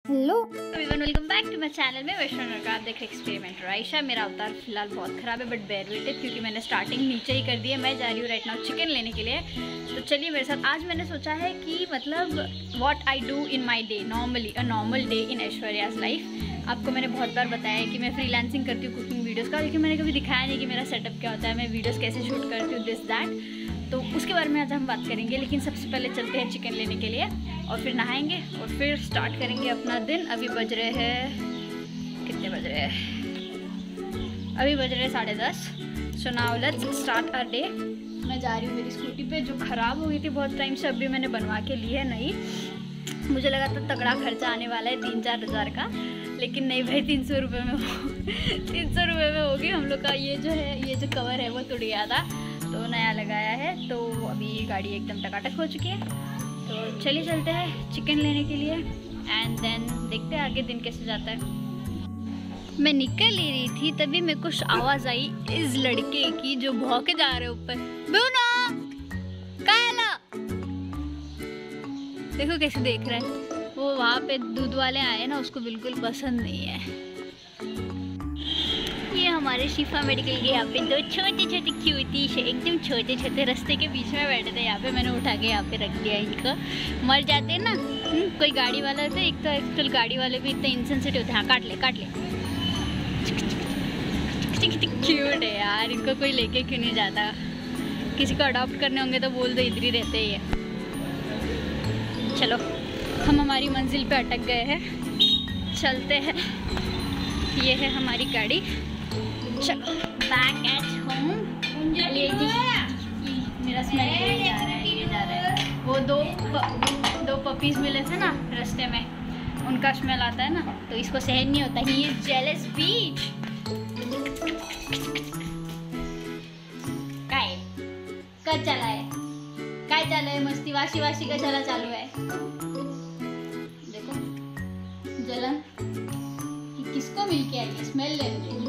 Hello everyone, welcome back to my channel में वैष्णव का आप देख रहे एक्सपेरिमेंट आयशा। मेरा अवतार फिलहाल बहुत ख़राब है, बट बेयर विथ इट क्योंकि मैंने स्टार्टिंग नीचे ही कर दी है। मैं जा रही हूँ राइट नाउ चिकन लेने के लिए। तो चलिए मेरे साथ। आज मैंने सोचा है कि मतलब what I do in my day, normally a normal day in Aishwarya's life. आपको मैंने बहुत बार बताया है कि मैं फ्रीलांसिंग करती हूँ कुकिंग वीडियोज़ का, लेकिन मैंने कभी दिखाया नहीं कि मेरा सेटअप क्या होता है, मैं वीडियोज़ कैसे शूट करती हूँ, दिस दैट। तो उसके बारे में आज हम बात करेंगे। लेकिन सबसे पहले चलते हैं चिकन लेने के लिए और फिर नहाएंगे और फिर स्टार्ट करेंगे अपना दिन। अभी बज रहे हैं, कितने बज रहे हैं? अभी बज रहे हैं 10:30। So now let's start our day. मैं जा रही हूँ मेरी स्कूटी पे, जो ख़राब हो गई थी बहुत टाइम से। अभी मैंने बनवा के ली है नई। मुझे लगा था तगड़ा खर्चा आने वाला है 3-4 हज़ार का, लेकिन नहीं भाई, 300 रुपये में 300 रुपये में होगी। हम लोग का ये जो है, ये जो कवर है वो टूट गया था, तो नया लगाया है। तो अभी गाड़ी एकदम टकाटक हो चुकी है। तो चलिए चलते हैं चिकन लेने के लिए एंड देन देखते हैं आगे दिन कैसे जाता है। मैं निकल ले रही थी, तभी मेरे को आवाज़ आई इस लड़के की जो भौंके जा रहे ऊपर। बुना काला, देखो कैसे देख रहा है वो। वहाँ पे दूध वाले आए ना, उसको बिल्कुल पसंद नहीं है। ये हमारे शिफा मेडिकल के यहाँ पे 2 छोटे छोटे क्यूटी से, एकदम छोटे छोटे, रास्ते के बीच में बैठे थे। यहाँ पे मैंने उठा के यहाँ पे रख दिया इनको। मर जाते हैं ना कोई गाड़ी वाला होता है। एक तो एक्चुअल गाड़ी वाले भी इतने इंसेंसिटिव होते हैं। हाँ, काट ले। क्यूट है यार, इनको कोई लेके क्यों नहीं जाता? किसी को अडॉप्ट करने होंगे तो बोल दो, इधर ही रहते ही है। चलो हम हमारी मंजिल पे अटक गए हैं, चलते हैं। ये है हमारी गाड़ी। चलो बैक एट होम। मेरा स्मेल ये जा रहा है। वो दो पपीज मिले थे ना रास्ते में, उनका स्मेल आता है ना, तो इसको सहन नहीं होता। He is jealous bitch. काय चला है मस्ती वाशी का चला चालू है। देखो जलन किसको मिल के आई है, स्मेल ले रही है।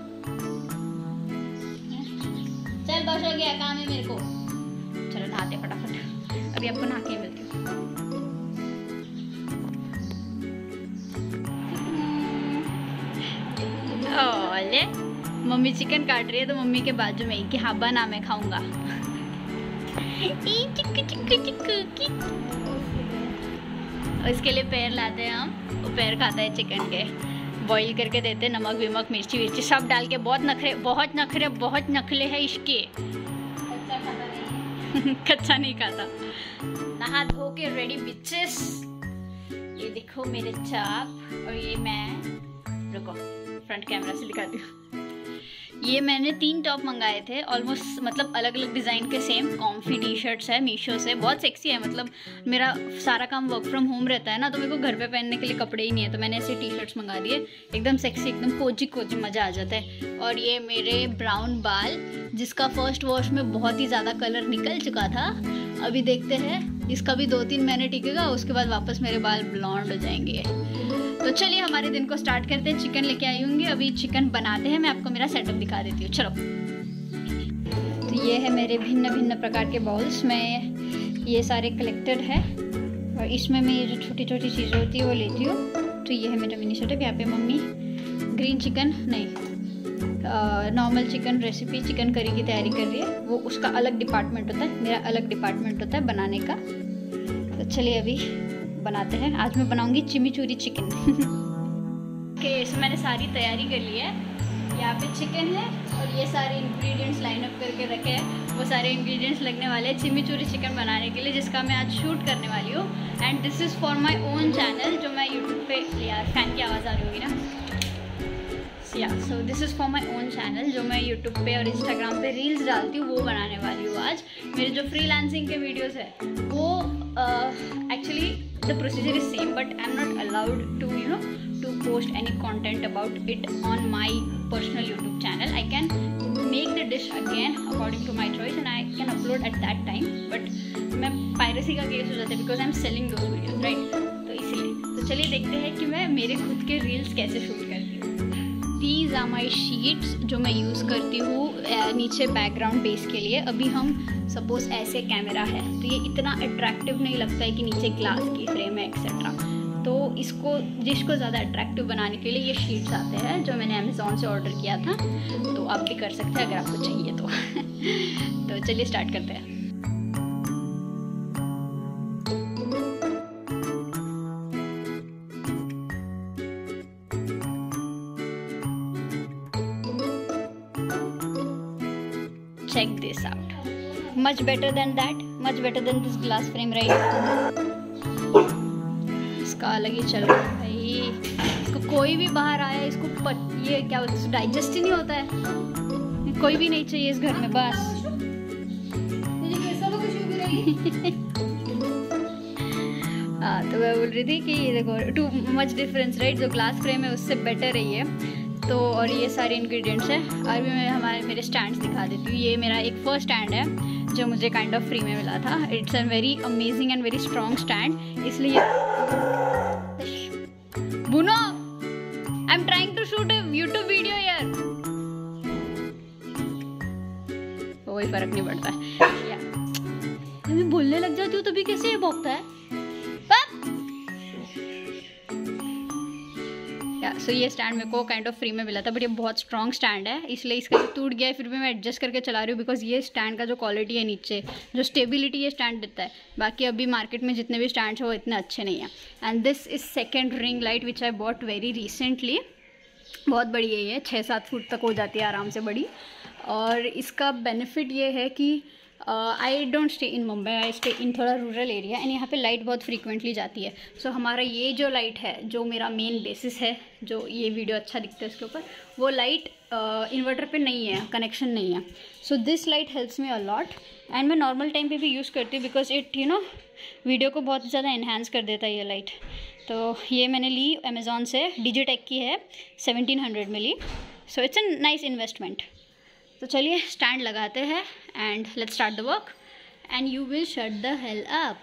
चल बस हो गया, काम है मेरे को। चलो नहाते फटाफट, अभी आपको नहा के मिलती हूँ। ओले मम्मी चिकन काट रही है, तो मम्मी के बाजू में ही कि हाँ बना, मैं खाऊंगा। इसके लिए पैर लाते हैं हम, वो पैर खाता है चिकन के। बॉईल करके देते हैं, नमक विमक मिर्ची विर्ची सब डाल के। बहुत नखरे हैं इसके। कच्चा नहीं खाता। नहा धो के रेडी बिचेस। ये देखो मेरे चाप, और ये मैं, रुको फ्रंट कैमरा से दिखाती हूँ। ये मैंने 3 टॉप मंगाए थे, ऑलमोस्ट मतलब अलग अलग डिज़ाइन के, सेम कॉम्फी टी शर्ट्स है मीशो से। बहुत सेक्सी है, मतलब मेरा सारा काम वर्क फ्रॉम होम रहता है ना, तो मेरे को घर पे पहनने के लिए कपड़े ही नहीं है, तो मैंने ऐसे टी शर्ट्स मंगा दिए। एकदम सेक्सी, एकदम कोजी मज़ा आ जाता है। और ये मेरे ब्राउन बाल, जिसका फर्स्ट वॉश में बहुत ही ज़्यादा कलर निकल चुका था। अभी देखते हैं, इसका भी 2-3 महीने टिकेगा, उसके बाद वापस मेरे बाल ब्लॉन्ड हो जाएंगे। तो चलिए हमारे दिन को स्टार्ट करते हैं। चिकन लेके आई होंगी, अभी चिकन बनाते हैं। मैं आपको मेरा सेटअप दिखा देती हूँ, चलो। तो ये है मेरे भिन्न प्रकार के बाउल्स में, ये सारे कलेक्टेड है, और इसमें मैं ये जो छोटी छोटी चीज़ें होती है वो लेती हूँ। तो ये है मेरा मिनी सेटअप। यहाँ पे मम्मी ग्रीन चिकन नहीं, normal chicken recipe, chicken curry की तैयारी कर रही है। वो उसका अलग डिपार्टमेंट होता है, मेरा अलग डिपार्टमेंट होता है बनाने का। तो चलिए अभी बनाते हैं। आज मैं बनाऊंगी चिमिचूरी चिकन। ओके, इसमें मैंने सारी तैयारी कर ली है। यहाँ पे चिकन है और ये सारे इंग्रेडिएंट्स लाइन अप करके रखे हैं। वो सारे इंग्रेडिएंट्स लगने वाले हैं चिमिचूरी चिकन बनाने के लिए, जिसका मैं आज शूट करने वाली हूँ। And this is for my own channel, जो मैं यूट्यूब पे, यार फैन की आवाज़ आ रही होगी ना। So this is for my own channel, जो मैं यूट्यूब पे और इंस्टाग्राम पे रील्स डालती हूँ, वो बनाने वाली हूँ आज। मेरे जो फ्रीलांसिंग के वीडियोस है वो actually the procedure is same, but I'm not allowed to post any content about it on my personal YouTube channel. I can make the dish again according to my choice and I can upload at that time, but मैं piracy का case हो जाता है because I'm selling those videos, right? तो इसलिए तो चलिए देखते हैं कि मैं मेरे खुद के रील्स कैसे शूट करती हूँ। These are my sheets जो मैं यूज़ करती हूँ नीचे बैकग्राउंड बेस के लिए। अभी हम सपोज ऐसे कैमरा है तो ये इतना अट्रैक्टिव नहीं लगता है कि नीचे ग्लास की फ्रेम है एक्सेट्रा। तो इसको डिश को ज़्यादा अट्रैक्टिव बनाने के लिए ये शीट्स आते हैं जो मैंने अमेज़ॉन से ऑर्डर किया था, तो आप भी कर सकते हैं अगर आपको चाहिए तो। तो चलिए स्टार्ट करते हैं। Check this out. Much better than that. Much better than this glass frame right? इसका अलग ही चल रहा है भाई। इसको कोई भी बाहर आया इसको ये क्या बोलते हैं, डाइजेस्ट ही नहीं होता है। कोई भी नहीं चाहिए इस घर में बस। तो मैं बोल रही थी कि देखो टू मच डिफरेंस राइट, जो ग्लास फ्रेम है उससे बेटर है ये तो। और ये सारे इंग्रेडिएंट्स हैं। अभी मैं मेरे स्टैंड्स दिखा देती हूँ। ये मेरा एक फर्स्ट स्टैंड है जो मुझे काइंड ऑफ फ्री में मिला था। It's a very amazing and very strong stand, इसलिए बुनो I am trying to shoot a YouTube video यार, कोई फर्क नहीं पड़ता है। मैं बोलने लग जाती हूँ तभी कैसे ये भौंकता है। सो ये स्टैंड मेरे को काइंड ऑफ फ्री में मिला था, बट ये बहुत स्ट्रॉन्ग स्टैंड है इसलिए इसका टूट गया है, फिर भी मैं एडजस्ट करके चला रही हूँ बिकॉज ये स्टैंड का जो क्वालिटी है नीचे जो स्टेबिलिटी ये स्टैंड देता है, बाकी अभी मार्केट में जितने भी स्टैंड्स हैं वो इतने अच्छे नहीं हैं। And this is second ring light which I bought very recently. बहुत बड़ी है ये, 6-7 फुट तक हो जाती है आराम से बड़ी। और इसका बेनिफिट ये है कि I don't stay in Mumbai, I stay in थोड़ा रूरल एरिया एंड यहाँ पे लाइट बहुत फ्रीक्वेंटली जाती है। सो हमारा ये जो लाइट है जो मेरा मेन बेसिस है, जो ये वीडियो अच्छा दिखता है उसके ऊपर, वो लाइट इन्वर्टर पे नहीं है, कनेक्शन नहीं है। So this light helps me a lot and मैं नॉर्मल टाइम पे भी यूज़ करती हूँ बिकॉज इट वीडियो को बहुत ज़्यादा इन्हांस कर देता है ये लाइट। तो ये मैंने ली अमेज़ॉन से, डिजिटेक की है, 1700 में ली। So it's a nice investment. तो चलिए स्टैंड लगाते हैं and let's start the work and you will shut the hell up.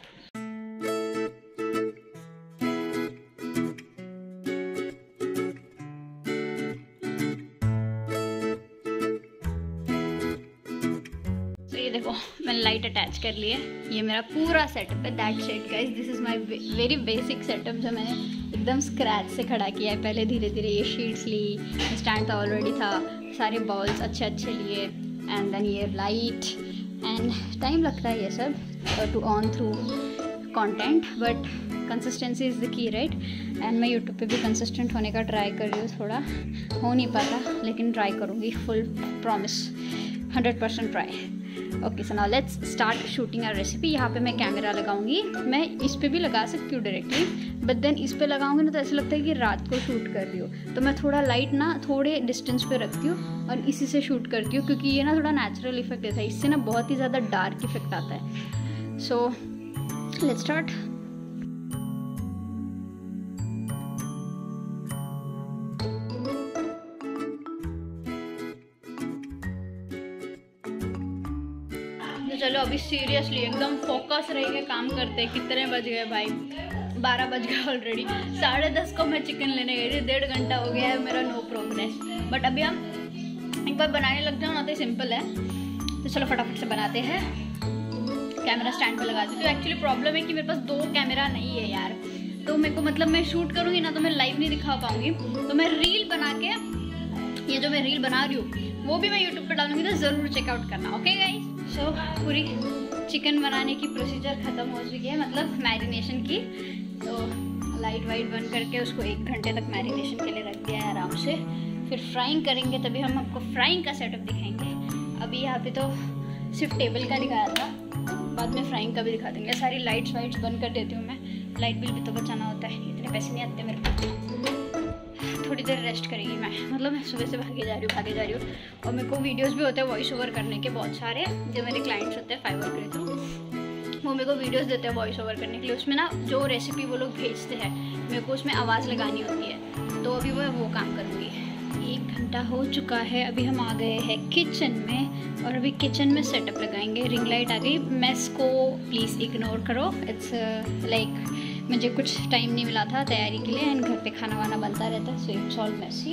तो ये देखो मैंने लाइट अटैच कर ली है, ये मेरा पूरा सेटअप है। That's it guys, this is my very basic setup जो मैंने एकदम स्क्रैच से खड़ा किया है। पहले धीरे धीरे ये शीट्स ली, स्टैंड था ऑलरेडी था, सारे बॉल्स अच्छे लिए एंड देन ये लाइट एंड टाइम लगता है ये सब to on through content, but consistency is the key right. And मैं यूट्यूब पे भी कंसिस्टेंट होने का ट्राई कर रही हूँ, थोड़ा हो नहीं पाता लेकिन ट्राई करूँगी, full promise 100% try. Okay so now let's start shooting our recipe. यहाँ पे मैं कैमरा लगाऊंगी, मैं इस पे भी लगा सकती हूँ डायरेक्टली, बट देन इस पे लगाऊंगी ना तो ऐसा लगता है कि रात को शूट कर रही हूँ। तो मैं थोड़ा लाइट ना थोड़े डिस्टेंस पे रखती हूँ और इसी से शूट करती हूँ क्योंकि ये ना थोड़ा नेचुरल इफेक्ट देता है, इससे ना बहुत ही ज़्यादा डार्क इफेक्ट आता है। So let's start. चलो अभी सीरियसली एकदम फोकस रह के काम करते हैं। कितने बज गए भाई, 12 बज गए ऑलरेडी। 10:30 को मैं चिकन लेने गई थी, 1.5 घंटा हो गया है मेरा नो प्रोग्रेस। बट अभी हम एक बार बनाने लग जाओ ना तो सिंपल है, तो चलो फटाफट से बनाते हैं। कैमरा स्टैंड पे लगा देती हूँ। एक्चुअली प्रॉब्लम है कि मेरे पास 2 कैमरा नहीं है यार, तो मेरे को मतलब मैं शूट करूँगी ना तो मैं लाइव नहीं दिखा पाऊँगी। तो मैं रील बना के, ये जो मैं रील बना रही हूँ वो भी मैं यूट्यूब पे डालूंगी, तो ज़रूर चेकआउट करना। ओके गाइस, सो पूरी चिकन बनाने की प्रोसीजर ख़त्म हो चुकी है, मतलब मैरिनेशन की। तो लाइट वाइट बंद करके उसको 1 घंटे तक मैरिनेशन के लिए रख दिया है आराम से। फिर फ्राइंग करेंगे, तभी हम आपको फ्राइंग का सेटअप दिखाएंगे। अभी यहाँ पे तो सिर्फ टेबल का दिखाया था, बाद में फ्राइंग का भी दिखा देंगे। सारी लाइट्स वाइट्स बंद कर देती हूँ मैं, लाइट बिल भी तो बचाना होता है, इतने पैसे नहीं आते मेरे को। थोड़ी देर रेस्ट करेंगी मैं, मतलब मैं सुबह से भागे जा रही हूँ। और मेरे को वीडियोस भी होते हैं वॉइस ओवर करने के बहुत सारे, जो मेरे क्लाइंट्स होते हैं फाइवर के थ्रू, वो मेरे को वीडियोस देते हैं वॉइस ओवर करने के लिए। उसमें ना जो रेसिपी वो लोग भेजते हैं मेरे को उसमें आवाज़ लगानी होती है, तो अभी मैं वो काम करूँगी। 1 घंटा हो चुका है, अभी हम आ गए हैं किचन में और अभी किचन में सेटअप लगाएंगे। रिंग लाइट आ गई, मेस को प्लीज़ इग्नोर करो। इट्स लाइक मुझे कुछ टाइम नहीं मिला था तैयारी के लिए एंड घर पे खाना वाना बनता रहता है, सो इट्स ऑल मेसी।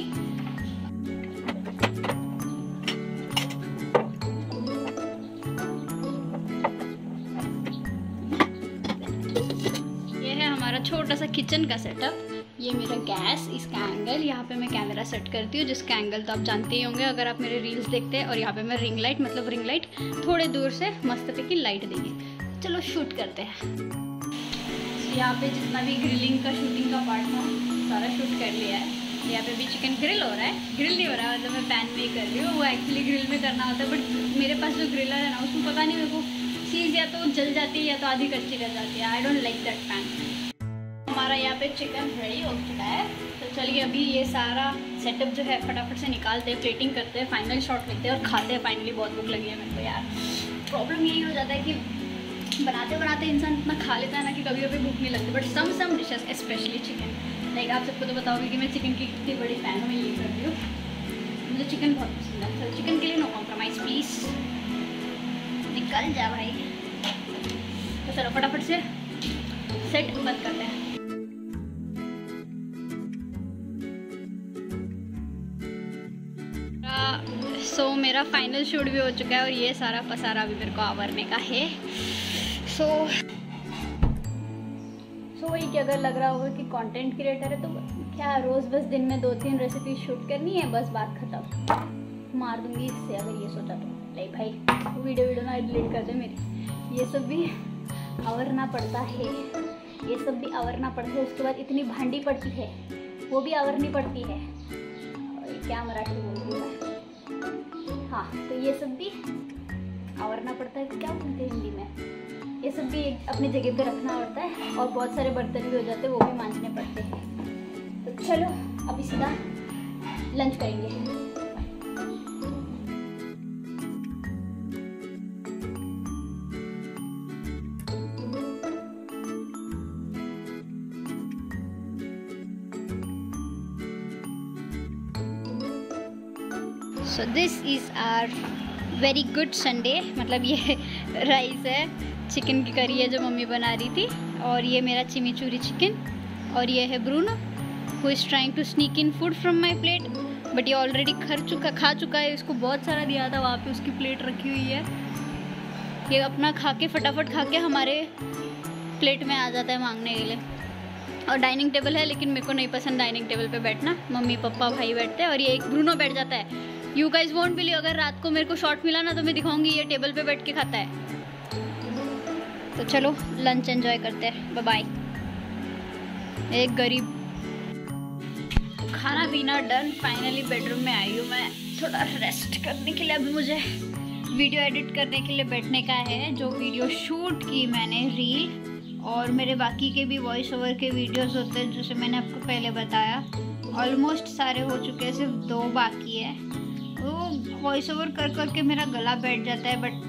ये है हमारा छोटा सा किचन का सेटअप। ये मेरा गैस, इसका एंगल, यहाँ पे मैं कैमरा सेट करती हूँ जिसका एंगल तो आप जानते ही होंगे अगर आप मेरे रील्स देखते हैं। और यहाँ पे मैं रिंग लाइट, मतलब रिंग लाइट थोड़े दूर से मस्त पे की लाइट देगी। चलो शूट करते हैं। यहाँ पे जितना भी ग्रिलिंग का शूटिंग का पार्ट था सारा शूट कर लिया है। यहाँ पे भी चिकन ग्रिल हो रहा है, ग्रिल नहीं हो रहा है, मतलब मैं पैन में ही कर रही हूँ। वो एक्चुअली ग्रिल में करना होता है, बट मेरे पास जो ग्रिलर है ना उसमें पता नहीं मेरे को चीज़ या तो जल जाती है या तो आधी कच्ची रह जाती है। I don't like that pan. हमारा यहाँ पे चिकन रेडी हो चुका है। तो चलिए अभी ये सारा सेटअप जो है फटाफट से निकालते हैं, प्लेटिंग करते हैं, फाइनल शॉट लेते हैं और खाते हैं। फाइनली बहुत भूख लगी है मेरे को यार। प्रॉब्लम यही हो जाता है कि बनाते बनाते इंसान इतना खा लेता है ना कि कभी कभी भूख नहीं लगती। But some dishes specially chicken, like आप सबको तो बताओगे कि मैं चिकन की कितनी बड़ी फ़ैन हूँ, मैं ये कर रही हूँ। मुझे चिकन बहुत पसंद है। तो चिकन के लिए नो कॉम्प्रोमाइज़ प्लीज़। निकल जा भाई। तो चलो फटाफट से सेट बंद करते हैं। सो मेरा फाइनल शूट भी हो चुका है और ये सारा पसारा अभी मेरे को आवरने का है। सो वही कि अगर लग रहा होगा कि कंटेंट क्रिएटर है तो क्या रोज़ बस दिन में 2-3 रेसिपी शूट करनी है, बस बात खत्म। मार दूंगी इससे अगर ये सोचा तो। नहीं भाई वीडियो ना डिलीट कर दे मेरी। ये सब भी आवरना पड़ता है, ये सब भी आवरना पड़ता है। उसके बाद इतनी भांडी पड़ती है, वो भी आवरनी पड़ती है। क्या मराठी बोल रही हूँ मैं। हाँ तो ये सब भी आवरना पड़ता है। क्या बोलते हैं हिंदी में, ये सब भी अपनी जगह पे रखना पड़ता है। और बहुत सारे बर्तन भी हो जाते हैं, वो भी मांजने पड़ते हैं। तो चलो अभी सीधा लंच करेंगे। So this is our very good Sunday. मतलब ये राइस है, चिकन की करी है जो मम्मी बना रही थी, और ये मेरा चिमिचूरी चिकन, और ये है Bruno who is trying to sneak in food from my plate. But ये ऑलरेडी खा चुका है। इसको बहुत सारा दिया था, वहाँ पे उसकी प्लेट रखी हुई है। ये अपना खा के फटाफट खा के हमारे प्लेट में आ जाता है मांगने के लिए। और डाइनिंग टेबल है, लेकिन मेरे को नहीं पसंद डाइनिंग टेबल पे बैठना। मम्मी पापा भाई बैठते हैं और ये एक ब्रूनो बैठ जाता है। यू गाइज वोंट बिलीव, अगर रात को मेरे को शॉट मिला ना तो मैं दिखाऊंगी ये टेबल पे बैठ के खाता है। तो चलो लंच एंजॉय करते हैं। Bye bye. एक गरीब। खाना पीना डन, फाइनली बेडरूम में आई हूँ मैं थोड़ा रेस्ट करने के लिए। अभी मुझे वीडियो एडिट करने के लिए बैठने का है। जो वीडियो शूट की मैंने रील, और मेरे बाकी के भी वॉइस ओवर के वीडियोस होते हैं जैसे मैंने आपको पहले बताया, ऑलमोस्ट सारे हो चुके हैं, सिर्फ 2 बाकी है। वो वॉइस ओवर कर करके मेरा गला बैठ जाता है। बट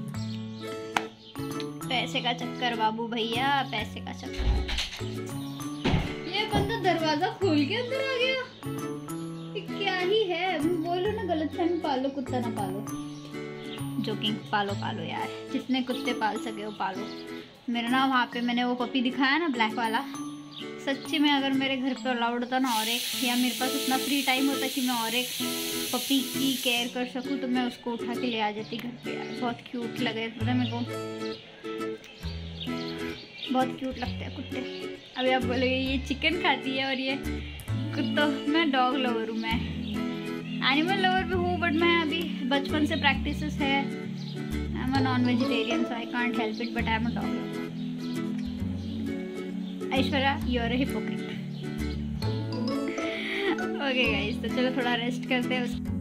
पैसे का चक्कर बाबू भैया, पैसे का चक्कर। ये बंदा दरवाजा खोल के अंदर आ गया, ये क्या ही है। बोलो ना गलतफहमी पालो, कुत्ता ना पालो। जोकिंग, पालो यार, जितने कुत्ते पाल सके वो पालो। मेरा ना वहाँ पे मैंने वो पपी दिखाया ना ब्लैक वाला, सच्ची में अगर मेरे घर पे अलाउड होता ना और एक, या मेरे पास उतना फ्री टाइम होता कि मैं और एक पपी की केयर कर सकूँ तो मैं उसको उठा के ले आ जाती घर पे यार। बहुत क्यूट लगे, पता है मेरे को, बहुत क्यूट लगते हैं कुत्ते। अभी आप बोलोगे ये चिकन खाती है और ये कुत्ता। मैं डॉग लवर हूँ, मैं एनिमल लवर भी हूँ, बट मैं अभी बचपन से प्रैक्टिसेस है। I am a non vegetarian so I can't help it, but I am a dog lover. Aishwarya you are a hypocrite. Okay guys, तो चलो थोड़ा रेस्ट करते हैं।